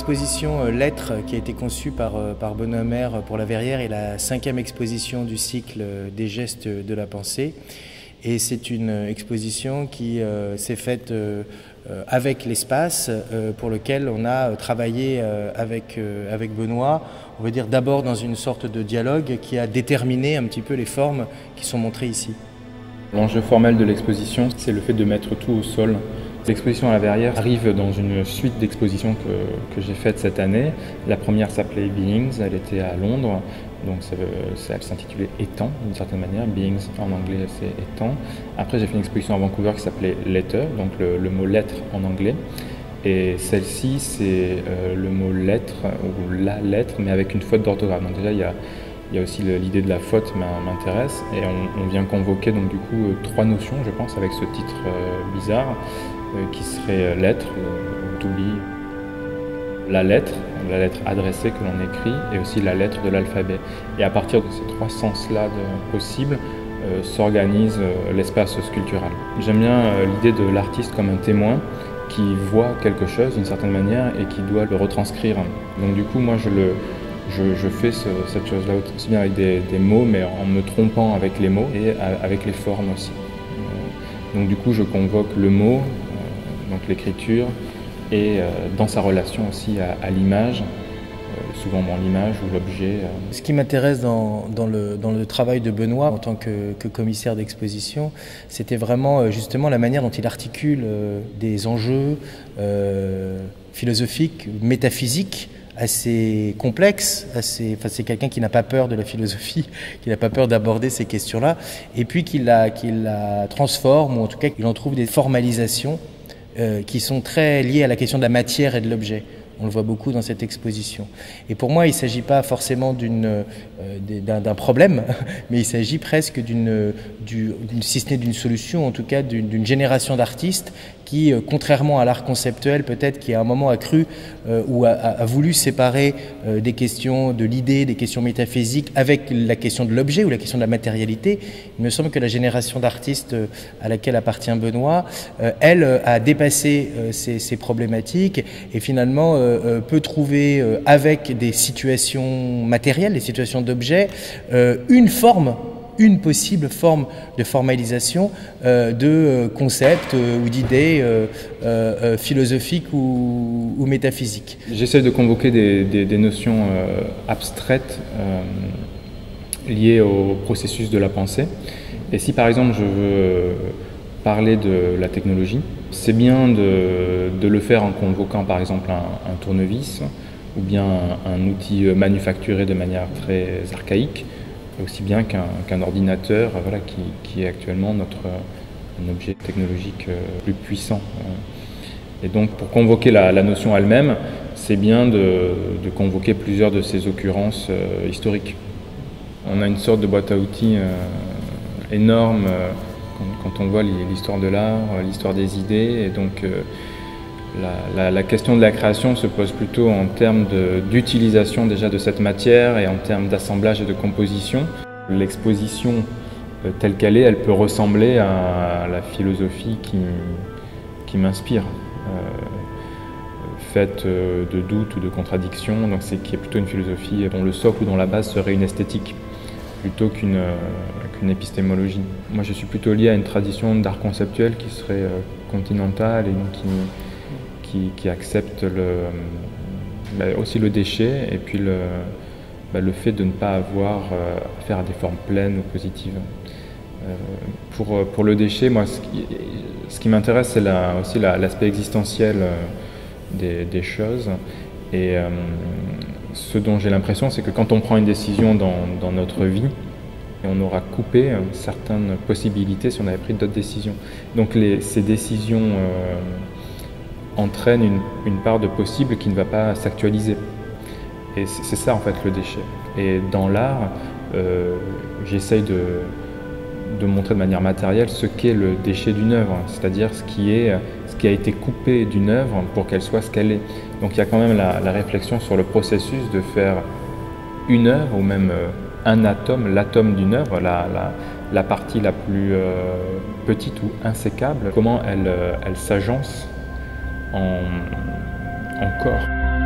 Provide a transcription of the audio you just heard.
l'exposition Lettres qui a été conçue par Benoît Maire pour la Verrière est la 5e exposition du cycle des gestes de la pensée. Et c'est une exposition qui s'est faite avec l'espace pour lequel on a travaillé avec Benoît, on va dire d'abord dans une sorte de dialogue qui a déterminé un petit peu les formes qui sont montrées ici. L'enjeu formel de l'exposition, c'est le fait de mettre tout au sol. L'exposition à la Verrière arrive dans une suite d'expositions que j'ai faites cette année. La première s'appelait Beings, elle était à Londres, donc elle s'intitulait Étant d'une certaine manière. Beings en anglais c'est étant. Après j'ai fait une exposition à Vancouver qui s'appelait Letter, donc le mot lettre en anglais. Et celle-ci c'est le mot lettre ou la lettre mais avec une faute d'orthographe. Donc déjà il y a aussi l'idée de la faute m'intéresse et on vient convoquer donc du coup 3 notions je pense avec ce titre bizarre qui serait lettre, to be, la lettre adressée que l'on écrit et aussi la lettre de l'alphabet. Et à partir de ces 3 sens-là possibles s'organise l'espace sculptural. J'aime bien l'idée de l'artiste comme un témoin qui voit quelque chose d'une certaine manière et qui doit le retranscrire. Donc du coup moi je fais cette chose-là aussi bien avec des mots, mais en me trompant avec les mots et avec les formes aussi. Donc du coup, je convoque le mot, donc l'écriture, et dans sa relation aussi à l'image, souvent l'image ou l'objet. Ce qui m'intéresse dans le travail de Benoît en tant que commissaire d'exposition, c'était vraiment justement la manière dont il articule des enjeux philosophiques, métaphysiques, assez complexe, c'est quelqu'un qui n'a pas peur de la philosophie, qui n'a pas peur d'aborder ces questions-là, et puis qu'il la transforme, ou en tout cas qu'il en trouve des formalisations qui sont très liées à la question de la matière et de l'objet. On le voit beaucoup dans cette exposition. Et pour moi, il ne s'agit pas forcément d'un problème, mais il s'agit presque si ce n'est d'une solution, en tout cas d'une génération d'artistes qui, contrairement à l'art conceptuel, peut-être qui à un moment a cru ou a voulu séparer des questions de l'idée, des questions métaphysiques avec la question de l'objet ou la question de la matérialité. Il me semble que la génération d'artistes à laquelle appartient Benoît, elle a dépassé ces problématiques et finalement peut trouver avec des situations matérielles, des situations d'objets, une possible forme de formalisation de concepts ou d'idées philosophiques ou métaphysiques. J'essaie de convoquer des notions abstraites liées au processus de la pensée. Et si par exemple je veux parler de la technologie, c'est bien de le faire en convoquant par exemple un tournevis ou bien un outil manufacturé de manière très archaïque, aussi bien qu'un ordinateur voilà, qui est actuellement un objet technologique plus puissant. Et donc pour convoquer la notion elle-même, c'est bien de convoquer plusieurs de ces occurrences historiques. On a une sorte de boîte à outils énorme quand on voit l'histoire de l'art, l'histoire des idées, et donc la question de la création se pose plutôt en termes d'utilisation déjà de cette matière et en termes d'assemblage et de composition. L'exposition telle qu'elle est, elle peut ressembler à la philosophie qui m'inspire, faite de doutes ou de contradictions, donc qui est plutôt une philosophie dont le socle ou dont la base serait une esthétique plutôt qu'une épistémologie. Moi je suis plutôt lié à une tradition d'art conceptuel qui serait continentale et donc qui accepte aussi le déchet et puis le fait de ne pas avoir affaire à des formes pleines ou positives. Pour le déchet, moi, ce qui m'intéresse, c'est aussi l'aspect existentiel des choses. Et ce dont j'ai l'impression, c'est que quand on prend une décision dans notre vie, on aura coupé certaines possibilités si on avait pris d'autres décisions. Donc ces décisions entraîne une part de possible qui ne va pas s'actualiser. Et c'est ça en fait le déchet. Et dans l'art, j'essaye de montrer de manière matérielle ce qu'est le déchet d'une œuvre, c'est-à-dire ce qui a été coupé d'une œuvre pour qu'elle soit ce qu'elle est. Donc il y a quand même la réflexion sur le processus de faire une œuvre ou même un atome, l'atome d'une œuvre, la partie la plus petite ou insécable, comment elle s'agence en corps.